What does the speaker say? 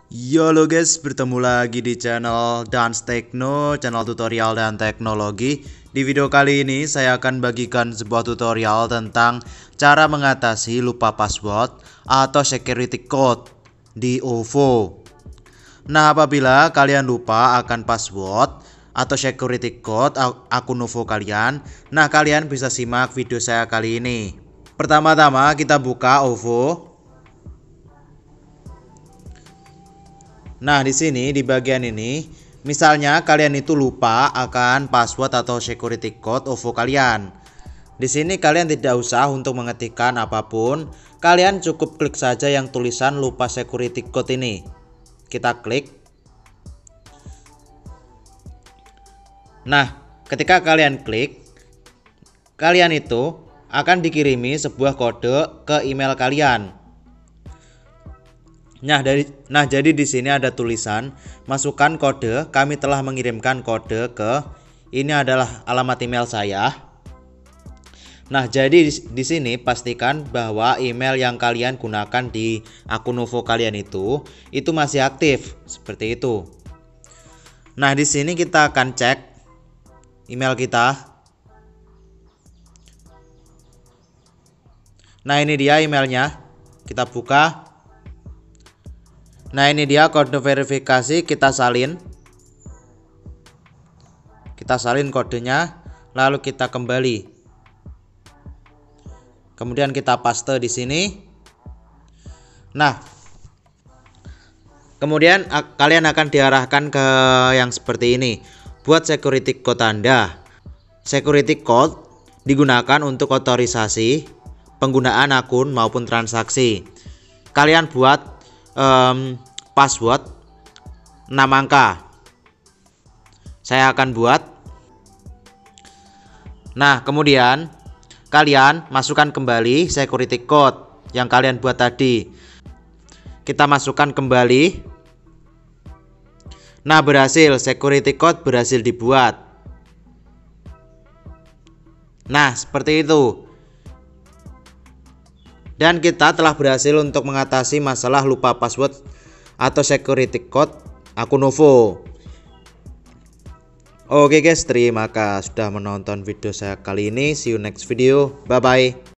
Halo guys, bertemu lagi di channel Dance Techno, channel tutorial dan teknologi. Di video kali ini saya akan bagikan sebuah tutorial tentang cara mengatasi lupa password atau security code di OVO. Nah, apabila kalian lupa akan password atau security code akun OVO kalian, nah kalian bisa simak video saya kali ini. Pertama-tama kita buka OVO. Nah, di sini di bagian ini, misalnya kalian itu lupa akan password atau security code OVO kalian. Di sini kalian tidak usah untuk mengetikkan apapun, kalian cukup klik saja yang tulisan lupa security code ini. Kita klik. Nah, ketika kalian klik, kalian itu akan dikirimi sebuah kode ke email kalian. Nah, jadi di sini ada tulisan masukkan kode, kami telah mengirimkan kode ke, ini adalah alamat email saya. Nah, jadi di sini pastikan bahwa email yang kalian gunakan di akun OVO kalian itu masih aktif seperti itu. Nah, di sini kita akan cek email kita. Nah, ini dia emailnya. Kita buka. Nah, ini dia kode verifikasi, kita salin. Kita salin kodenya, lalu kita kembali. Kemudian kita paste di sini. Nah, kemudian kalian akan diarahkan ke yang seperti ini. Buat security code Anda. Security code digunakan untuk otorisasi penggunaan akun maupun transaksi. Kalian buat password 6 angka. Saya akan buat. Nah, kemudian kalian masukkan kembali security code yang kalian buat tadi. Kita masukkan kembali. Nah, berhasil, security code berhasil dibuat. Nah, seperti itu. Dan kita telah berhasil untuk mengatasi masalah lupa password atau security code akun OVO. Oke guys, terima kasih sudah menonton video saya kali ini. See you next video. Bye bye.